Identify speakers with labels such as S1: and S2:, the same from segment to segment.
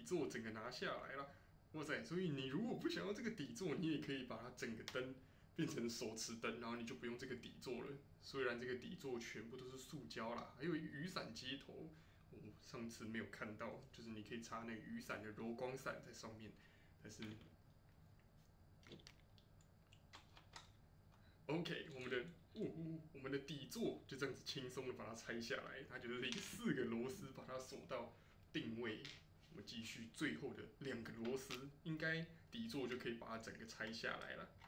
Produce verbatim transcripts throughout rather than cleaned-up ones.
S1: 座整个拿下来了。哇塞！所以你如果不想要这个底座，你也可以把它整个灯变成手持灯，然后你就不用这个底座了。虽然这个底座全部都是塑胶啦，还有雨伞接头，我上次没有看到，就是你可以插那个雨伞的柔光伞在上面，但是。OK， 我们的呜呜，我们的底座就这样子轻松的把它拆下来，它就是一个四个螺丝把它锁到定位。我们继续最后的两个螺丝，应该底座就可以把它整个拆下来了。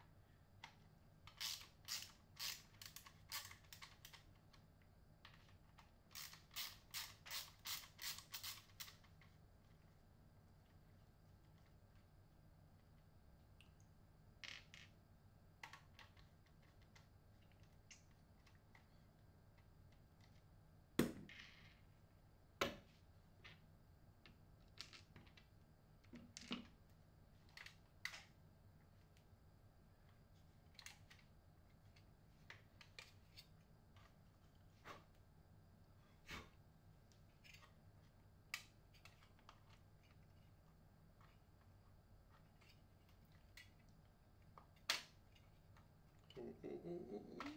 S1: 哦哦哦哦哦！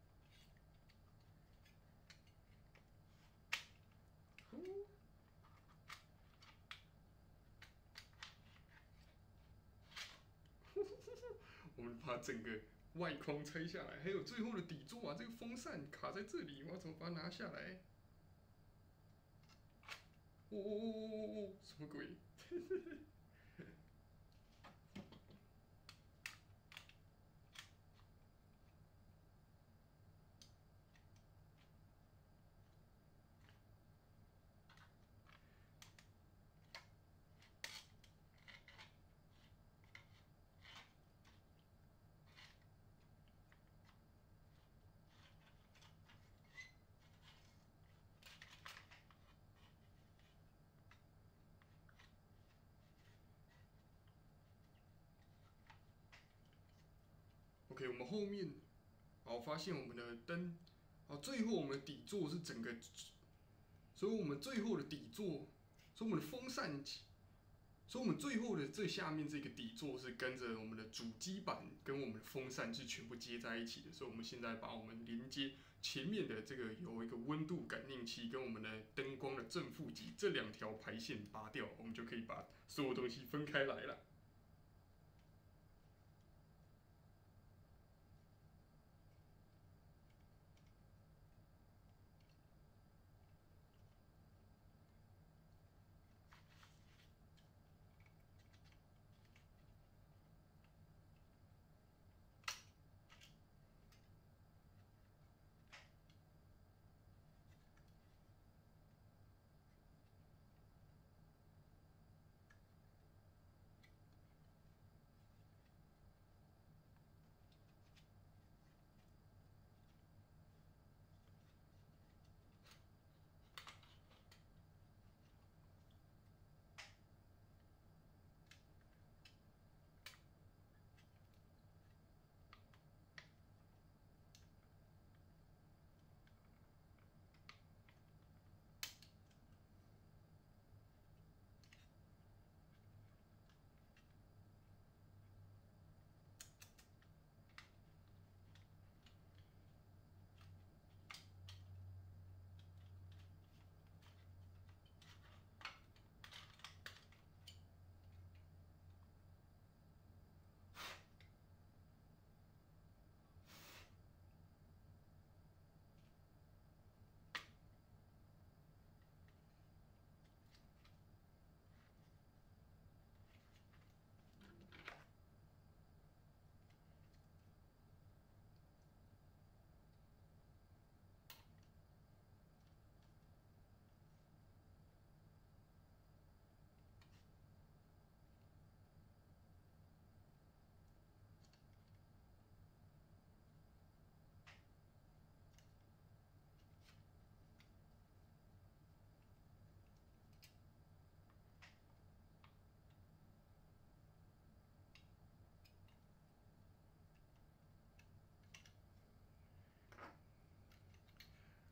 S1: 哦我们把整个外框拆下来，还有最后的底座啊，这个风扇卡在这里，我要怎么把它拿下来？哦哦哦哦哦！什么鬼？OK， 我们后面，好发现我们的灯，好，最后我们的底座是整个，所以我们最后的底座，所以我们的风扇，所以我们最后的最下面这个底座是跟着我们的主机板跟我们的风扇是全部接在一起的，所以我们现在把我们连接前面的这个有一个温度感应器跟我们的灯光的正负极这两条排线拔掉，我们就可以把所有东西分开来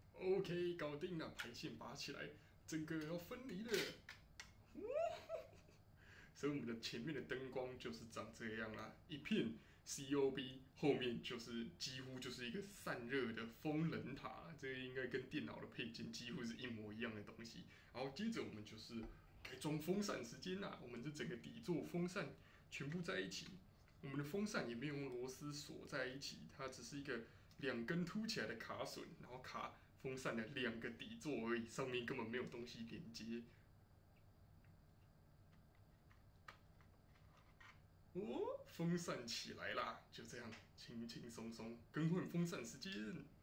S1: 了。OK， 搞定了，排线拔起来，整个要分离了。 所以我们的前面的灯光就是长这样啦，一片 C O B， 后面就是几乎就是一个散热的风冷塔，这个应该跟电脑的配件几乎是一模一样的东西。然后接着我们就是改装风扇时间啦，我们这整个底座风扇全部在一起，我们的风扇也没有用螺丝锁在一起，它只是一个两根凸起来的卡榫，然后卡风扇的两个底座而已，上面根本没有东西连接。哦，风扇起来啦，就这样轻轻松松更换风扇时间。